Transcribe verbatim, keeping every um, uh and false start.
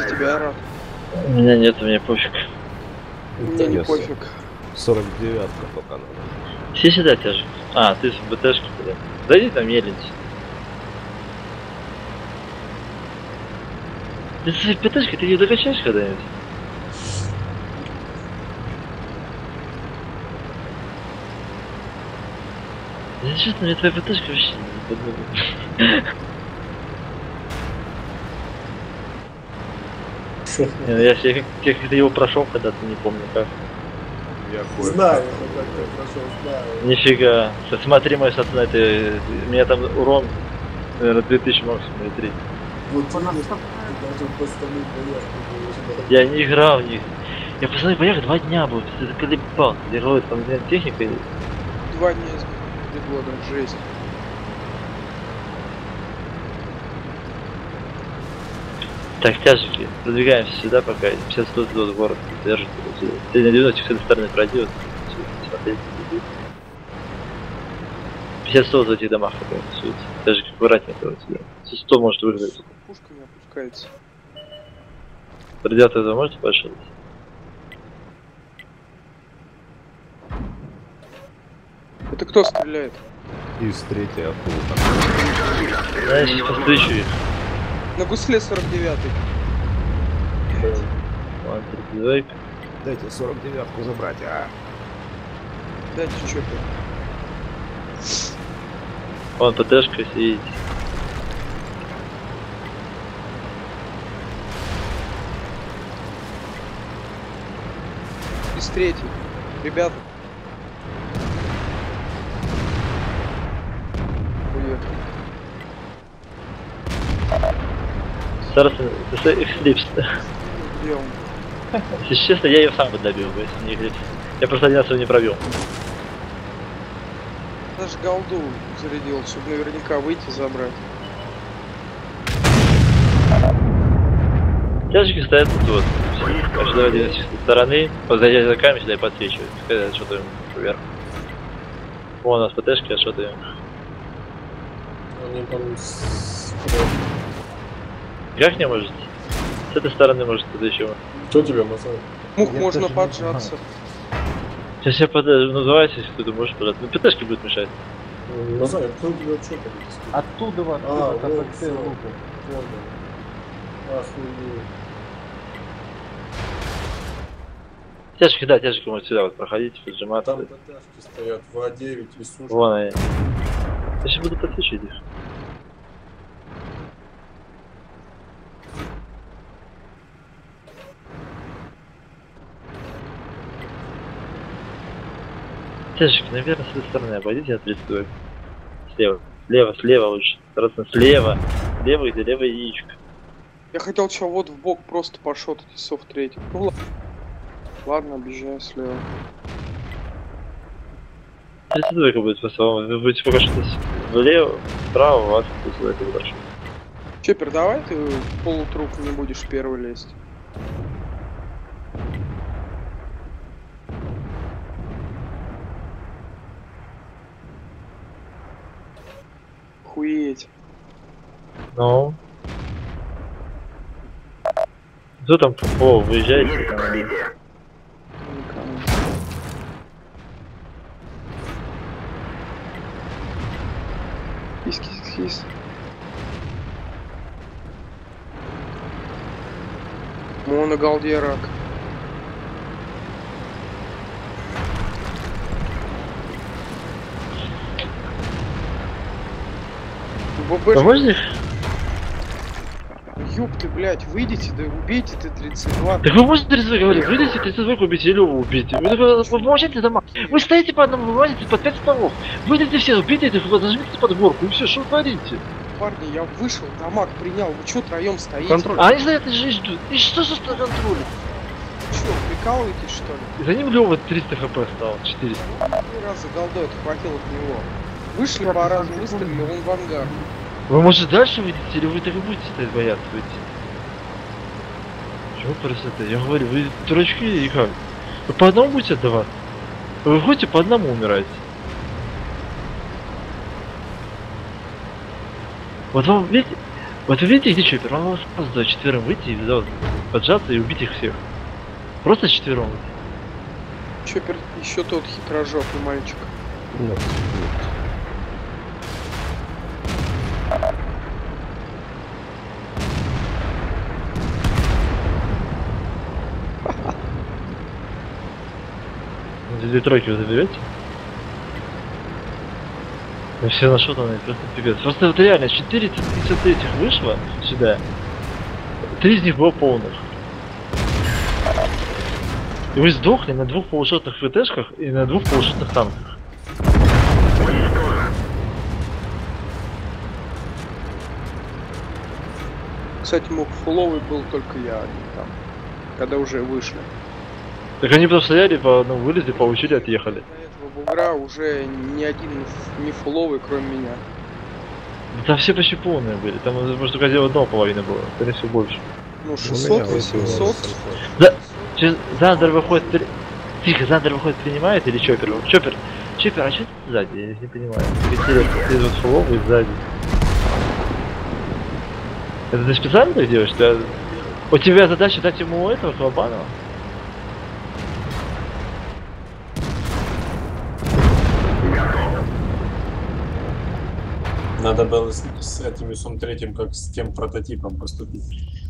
за тебя рад. У меня нет, мне пофиг. Мне не пофиг. сорок девятка только надо. Все сюда тяжек. А, ты с БТшки, блин. Зайди там меленись. Ты с БТшкой, ты ее докачаешь когда-нибудь? Я честно, мне твоя БТшка вообще не подумала. Я себе как-то его прошел когда-то, не помню как. Я знаю, как ты прошел, знаю. Нифига. Смотри мой сатана, это... У меня там урон, наверное, две тысячи максимум или три. Вот ты даже в остальных боях не было. Я не играл в них. Я в остальных боях два дня был. Это колебал. Я говорю, там техника. Два дня из три года, жесть. Так, тяжики, продвигаемся сюда пока. пятьдесят сто туда в город держит. Ты на девяносто с этой стороны пройди. пятьдесят сто в этих домах пока рисуется. Даже аккуратненько вот сюда. сто может выиграть. Пушка не опускается. Радиатор вы можете пошел? Это кто стреляет? Из третьей оттуда. Да, я сейчас встречу их. На гусле сорок девятый. Ладно, тридцать два. Дайте сорок девятку забрать, а. Дайте чё-то. Вон ПТшка сидит. Из третьей. Ребята. Уехали. Старался, это Эклипс. Где он? Если честно, я ее сам бы добил, если не Эклипс. Я просто один раз его не пробил. Даже голду зарядил, чтобы наверняка выйти забрать. Тяжики стоят тут вот. Каждый давайте с стороны. Вот зайдя за камень, сюда и подсвечивать. Когда что-то вверх. Вон у нас ПТшки, а что-то им. Они там с... Как не можете? С этой стороны может кто-то еще. Что тебе, Масай? Мух Я можно даже не поджаться. Сейчас я подожду, называйте, если кто-то может подать. Ну ПТшки будет мешать. Масай, кто тебе что там? Оттуда вот, А, оттуда, вот, как всё. ты руку. Понял. Охуеть. Тяжки, да, тяжки может сюда вот проходить, поджиматься. Там ПТшки стоят, В девять и сушки. Вон они. Я сейчас буду подсвечивать их. Тяжки, наверное, с этой стороны обойдите от тридцать два. Слева. Слева, слева лучше. Стараться слева. Слева, где левое яичко. Я хотел чего вот в бок просто пошел тут часов третий. Ну ладно. Ладно, объезжаю слева. тридцать два будет по-своему. Вы будете пока что влево, вправо, у вас тут это хорошо. Чоппер, давай ты в полутруп не будешь первый лезть. Охуеть. Ну. Кто там? О, выезжайте. Там. Кис, кис, кис. Моногалдерак. ВБ. Поможешь? Ёб ты, блядь, выйдите, да убейте ты тридцать два. Так вы можете тридцать два говорить, выйдите тридцать два убить или его убейте. Вы такой, помолчите дома. Вы стоите по одному, вылазите под пять столов. Выйдите все, убейте их, зажмите под горку и все, что вы творите? Парни, я вышел, дамаг принял, вы чё троем стоите? Контроль. А они стоят и ждут. И что за контроль? Чё, прикалываетесь что ли? И за ним Лёва триста хп стало, четыреста. Три раза голдой отхватил от него. Вышли по разу, выстрелили, он в ангар. Вы может дальше выйдете, или вы так и будете стоять бояться выйти? Чего просто это? Я говорю, вы дурачки и как? Вы по одному будете отдавать? Вы выходите по одному умираете. Вот вам, видите, Вот вы видите, где чоппер? Он может просто четверым выйти и да, поджаться и убить их всех. Просто четвером. Чоппер еще тот хитрожопый мальчик. Нет, Две тройки вы заберете? Ну все нашотаны, просто пипец. Просто вот реально четыре тридцать три вышло сюда. Три из них было полных. И вы сдохли на двух полушотных ВТшках и на двух полушотных танках. Кстати, мог фуловый был только я, а не там. Когда уже вышли. Так они просто стояли, по одному вылезли, получили, отъехали. До этого бугра уже ни один не фуловый, кроме меня. Да там все почти полные были, там может только один одного половины было, скорее всего больше. Ну, у шестьсот, меня вот восемьсот. Да, че, Зандер выходит, при... Тихо, Зандер выходит, принимает или Чоппер? Чоппер, Чоппер, а что ты сзади? Я не понимаю. Интересно, ты вот фуловый сзади. Это ты специально так делаешь? Ты... У тебя задача дать ему этого Клобанова? Надо было с, с этим Исом третьим, как с тем прототипом поступить.